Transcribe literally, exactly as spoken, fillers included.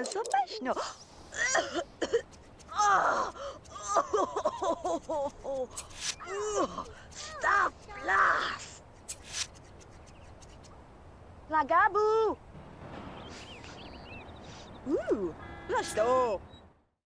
so weź, no. Stop blast! Lagabu! Ooh, let's go.